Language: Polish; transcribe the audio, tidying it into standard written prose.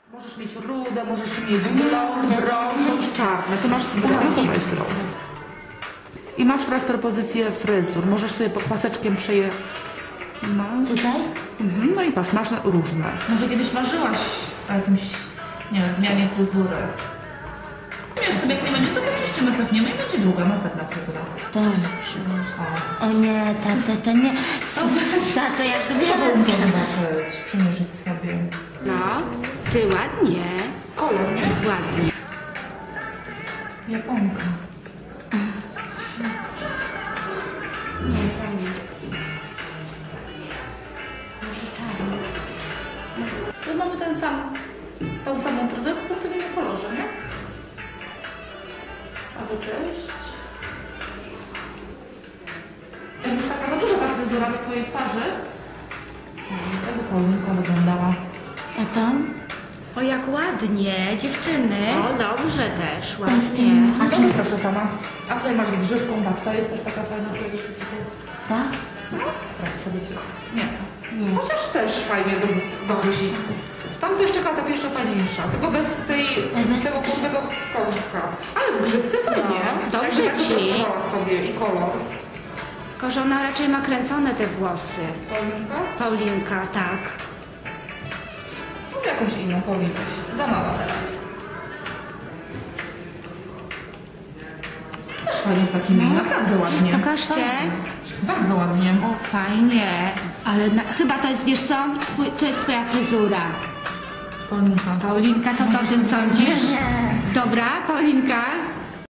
Możesz mieć rudę, możesz mieć blond, brąz, bądź czarne. Ty masz brąz. I masz teraz propozycję fryzur. Możesz sobie paseczkiem przejechać. No. Tutaj? No i patrz, masz różne. Może kiedyś marzyłaś o jakimś, nie wiem, zmianie fryzury. Wiesz sobie, jak nie będzie, to poczyszczymy, cofniemy i będzie druga, następna fryzura. Dobrze. O nie, tato, to nie. Tato, ja to wiem. Zobaczyć, przymierzyć sobie. No, ty ładnie. Kolor, nie? Ładnie. Japonka. Nie, to nie. Może czarny. Tu mamy tą samą fryzurę, po prostu w innym kolorze, nie? A wyczyść. Jest taka za duża ta fryzura do twojej twarzy. Jakby Paulinka wyglądała. A to? O, jak ładnie, dziewczyny. O, dobrze też, ładnie. A to proszę sama. A tutaj masz z grzywką, babka jest też taka fajna. Tak? No, sprawdź sobie tylko. Nie. Nie. Chociaż też fajnie do buzi. Tam to jeszcze ta pierwsza fajniejsza, tylko bez tego górnego skątka. Ale w grzywce fajnie. No, dobrze Jakby ci. rozprostowała sobie i kolor. Tylko, że ona raczej ma kręcone te włosy. Paulinka? Paulinka, tak. No jakąś inną Paulinkę. Za mała teraz. Też fajnie w takim naprawdę ładnie. Pokażcie. Bardzo ładnie. O, fajnie. Ale chyba to jest, wiesz co, to jest twoja fryzura. Paulinka. Paulinka, co ty o tym sądzisz? Nie. Dobra, Paulinka?